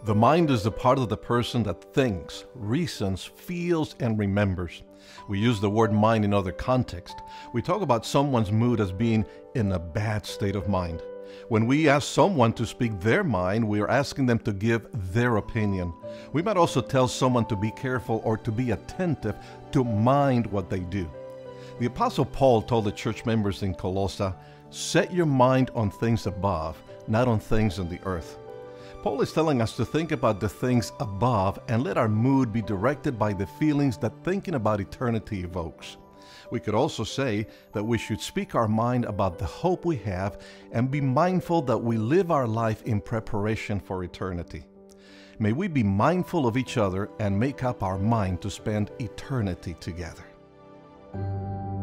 The mind is the part of the person that thinks, reasons, feels, and remembers. We use the word mind in other contexts. We talk about someone's mood as being in a bad state of mind. When we ask someone to speak their mind, we are asking them to give their opinion. We might also tell someone to be careful or to be attentive to mind what they do. The Apostle Paul told the church members in Colossae, "Set your mind on things above, not on things on the earth." Paul is telling us to think about the things above and let our mood be directed by the feelings that thinking about eternity evokes. We could also say that we should speak our mind about the hope we have and be mindful that we live our life in preparation for eternity. May we be mindful of each other and make up our mind to spend eternity together.